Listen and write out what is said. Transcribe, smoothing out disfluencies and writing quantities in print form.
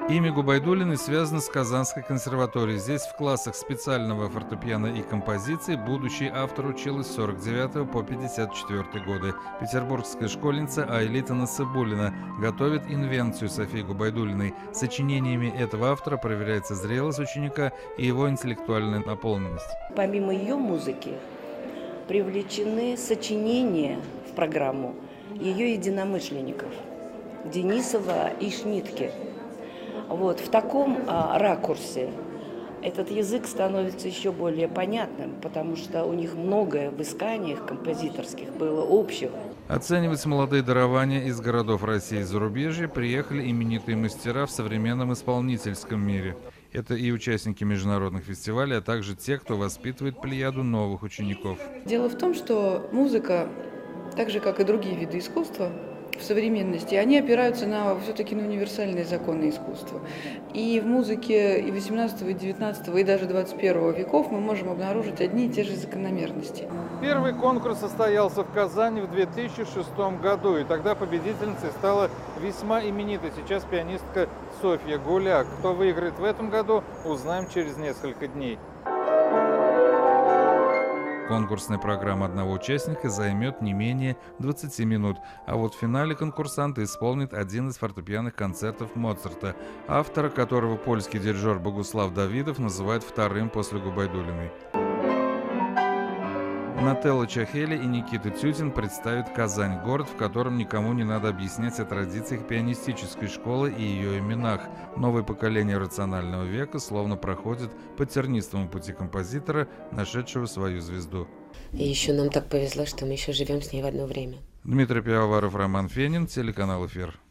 Имя Губайдуллиной связано с Казанской консерваторией. Здесь в классах специального фортепиано и композиции будущий автор училась с 49 по 54 годы. Петербургская школьница Айлита Насыбуллина готовит инвенцию Софии Губайдуллиной. Сочинениями этого автора проверяется зрелость ученика и его интеллектуальная наполненность. Помимо ее музыки привлечены сочинения в программу ее единомышленников Денисова и Шнитке. Вот, в таком ракурсе этот язык становится еще более понятным, потому что у них многое в исканиях композиторских было общего. Оценивать молодые дарования из городов России и зарубежья приехали именитые мастера в современном исполнительском мире. Это и участники международных фестивалей, а также те, кто воспитывает плеяду новых учеников. Дело в том, что музыка, так же как и другие виды искусства, в современности, они опираются все-таки на универсальные законы искусства. И в музыке и 18, и 19, и даже 21 веков мы можем обнаружить одни и те же закономерности. Первый конкурс состоялся в Казани в 2006 году, и тогда победительницей стала весьма именитая сейчас пианистка Софья Гуляк. Кто выиграет в этом году, узнаем через несколько дней. Конкурсная программа одного участника займет не менее 20 минут, а вот в финале конкурсанты исполнят один из фортепианных концертов Моцарта, автора которого польский дирижер Богуслав Давидов называет вторым после Губайдуллиной. Нателла Чахели и Никита Тютин представят Казань, город, в котором никому не надо объяснять о традициях пианистической школы и ее именах. Новое поколение рационального века словно проходит по тернистому пути композитора, нашедшего свою звезду. И еще нам так повезло, что мы еще живем с ней в одно время. Дмитрий Пивоваров, Роман Фенин, телеканал «Эфир».